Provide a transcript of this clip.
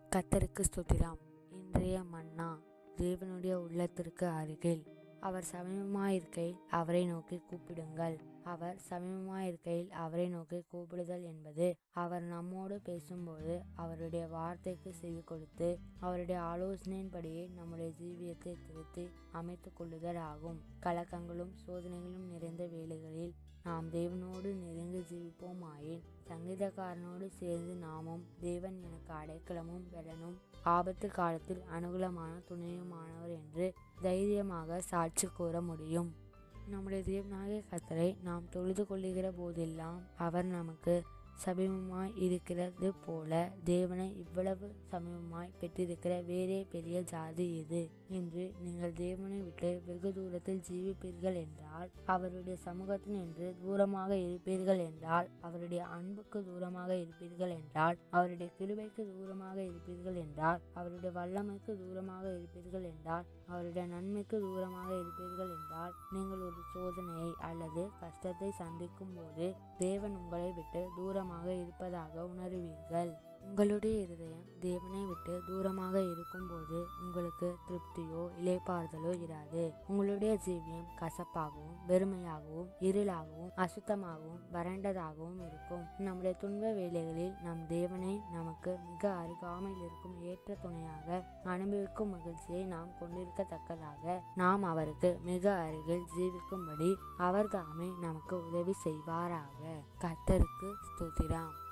கர்த்தருக்கு ஸ்தோத்திரம். இன்றைய மன்னா. தேவனுடைய உள்ளத்திற்கு அருகில். அவர் சமீபமாயிருக்கையில் அவரை நோக்கி கூப்பிடுங்கள். அவர் சமீபமாயிருக்கையில் அவரை நோக்கி கூப்பிடுதல் என்பது அவர் நம்மோடு பேசும்போது அவருடைய வார்த்தைக்கு செவி கொடுத்து அவருடைய ஆலோசனையின்படியே நம்முடைய ஜீவியத்தை திருத்தி அமைத்து கொள்ளுதல் ஆகும். கலக்கங்களும் சோதனைகளும் நிறைந்த வேளைகளில் நாம் தேவனோடு நெருங்கி ஜீவிப்போமாயின் சங்கீதக்காரனோடு சேர்ந்து நாமும் தேவன் எனக்கு அடைக்கலமும் பெலனும் ஆபத்து காலத்தில் அனுகூலமான துணையுமானவர் என்று தைரியமாக சாட்சி கூற முடியும். நம்முடைய தேவனாகிய கர்த்தரை நாம் தொழுது கொள்ளுகிற போதெல்லாம் அவர் நமக்கு சமீபமாய் இருக்கிறது போல தேவனை இவ்வளவு சமீபமாய் பெற்றிருக்கிற வேறே பெரிய ஜாதி எது? இன்று நீங்கள் தேவனை விட்டு வெகு தூரத்தில் ஜீவிப்பீர்கள் என்றால், அவருடைய சமூகத்தில் நின்று தூரமாக இருப்பீர்கள் என்றால், அவருடைய அன்புக்கு தூரமாக இருப்பீர்கள் என்றால், அவருடைய கிருபைக்கு தூரமாக இருப்பீர்கள் என்றால், அவருடைய வல்லமைக்கு தூரமாக இருப்பீர்கள் என்றால், அவருடைய நன்மைக்கு தூரமாக இருப்பீர்கள் என்றால், நீங்கள் ஒரு சோதனையை அல்லது கஷ்டத்தை சந்திக்கும் போது தேவன் உங்களை விட்டு தூரமாக இருப்பதாக உணருவீர்கள். உங்களுடைய இருதயம் தேவனை விட்டு தூரமாக இருக்கும்போது உங்களுக்கு திருப்தியோ இளைப்பாறுதலோ இராது. உங்களுடைய ஜீவியம் கசப்பாகவும் வெறுமையாகவும் இருளாகவும் அசுத்தமாகவும் வறண்டதாகவும் இருக்கும். நம்முடைய துன்ப வேளைகளில் நம் தேவனை நமக்கு மிக அருகாமையில் இருக்கும் ஏற்ற துணையாக அனுபவிக்கும் மகிழ்ச்சியை நாம் கொண்டிருக்கத்தக்கதாக நாம் அவருக்கு மிக அருகில் ஜீவிக்கும்படி அவர் தாமே நமக்கு உதவி செய்வாராக. கர்த்தருக்கு ஸ்தோத்திரம்.